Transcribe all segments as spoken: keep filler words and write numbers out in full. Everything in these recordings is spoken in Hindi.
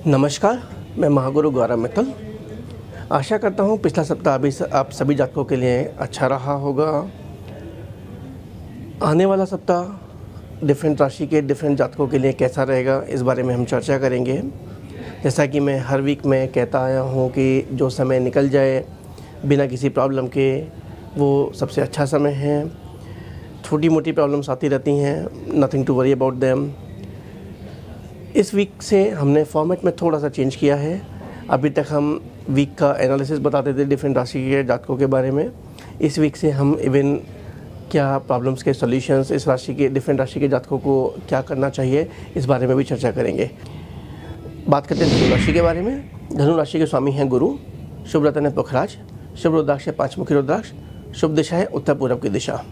नमस्कार, मैं महागुरु गौरव मित्तल। आशा करता हूँ पिछला सप्ताह अभी आप सभी जातकों के लिए अच्छा रहा होगा। आने वाला सप्ताह डिफरेंट राशि के डिफरेंट जातकों के लिए कैसा रहेगा, इस बारे में हम चर्चा करेंगे। जैसा कि मैं हर वीक में कहता आया हूँ कि जो समय निकल जाए बिना किसी प्रॉब्लम के, वो सबसे अच्छा समय है। छोटी मोटी प्रॉब्लम्स आती रहती हैं, nothing to worry about them. इस वीक से हमने फॉर्मेट में थोड़ा सा चेंज किया है। अभी तक हम वीक का एनालिसिस बताते थे डिफरेंट राशि के जातकों के बारे में। इस वीक से हम इवन क्या प्रॉब्लम्स के सॉल्यूशंस, इस राशि के डिफरेंट राशि के जातकों को क्या करना चाहिए, इस बारे में भी चर्चा करेंगे। बात करते हैं धनु राशि के बारे में। धनु राशि के स्वामी हैं गुरु। शुभ रत्न है पुखराज। शुभ रुद्राक्ष है पांचमुखी रुद्राक्ष। शुभ दिशा है उत्तर पूर्व की दिशा।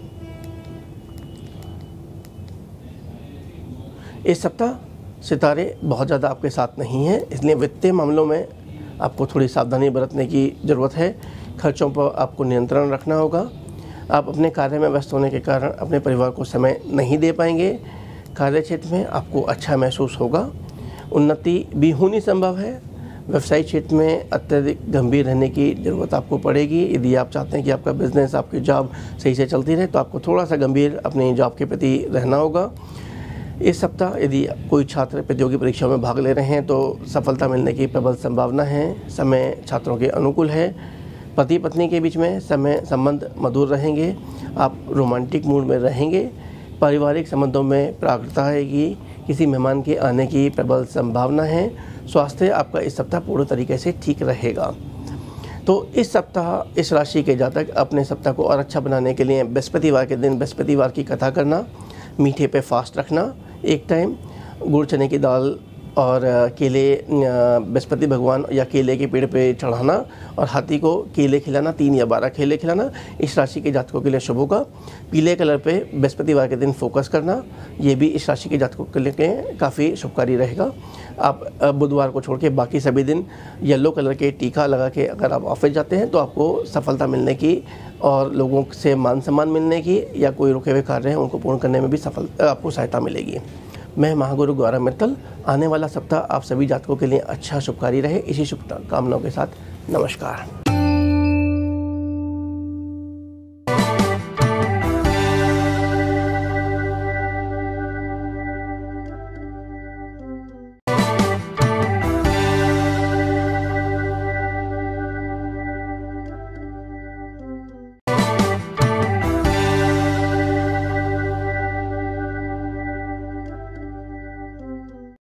इस सप्ताह सितारे बहुत ज़्यादा आपके साथ नहीं हैं, इसलिए वित्तीय मामलों में आपको थोड़ी सावधानी बरतने की ज़रूरत है। खर्चों पर आपको नियंत्रण रखना होगा। आप अपने कार्य में व्यस्त होने के कारण अपने परिवार को समय नहीं दे पाएंगे। कार्य क्षेत्र में आपको अच्छा महसूस होगा। उन्नति भी होनी संभव है। व्यवसायिक क्षेत्र में अत्यधिक गंभीर रहने की ज़रूरत आपको पड़ेगी। यदि आप चाहते हैं कि आपका बिजनेस, आपकी जॉब सही से चलती रहे, तो आपको थोड़ा सा गंभीर अपनी जॉब के प्रति रहना होगा। इस सप्ताह यदि कोई छात्र प्रतियोगी परीक्षाओं में भाग ले रहे हैं तो सफलता मिलने की प्रबल संभावना है। समय छात्रों के अनुकूल है। पति पत्नी के बीच में समय संबंध मधुर रहेंगे। आप रोमांटिक मूड में रहेंगे। पारिवारिक संबंधों में प्राकृतता आएगी। किसी मेहमान के आने की प्रबल संभावना है। स्वास्थ्य आपका इस सप्ताह पूर्ण तरीके से ठीक रहेगा। तो इस सप्ताह इस राशि के जातक अपने सप्ताह को और अच्छा बनाने के लिए बृहस्पतिवार के दिन बृहस्पतिवार की कथा करना, मीठे पे फास्ट रखना, एक टाइम गुड़ चने की दाल और केले बृहस्पति भगवान या केले के पेड़ पे चढ़ाना और हाथी को केले खिलाना, तीन या बारह केले खिलाना, इस राशि के जातकों के लिए शुभ होगा। पीले कलर पे बृहस्पतिवार के दिन फोकस करना, ये भी इस राशि के जातकों के लिए काफ़ी शुभकारी रहेगा। आप बुधवार को छोड़ के बाकी सभी दिन येलो कलर के टीका लगा के अगर आप ऑफिस जाते हैं तो आपको सफलता मिलने की और लोगों से मान सम्मान मिलने की या कोई रुके हुए कार्य हैं उनको पूर्ण करने में भी सफल आपको सहायता मिलेगी। मैं महागुरु गौरव मित्तल। आने वाला सप्ताह आप सभी जातकों के लिए अच्छा शुभकारी रहे। इसी शुभकामनाओं के साथ नमस्कार।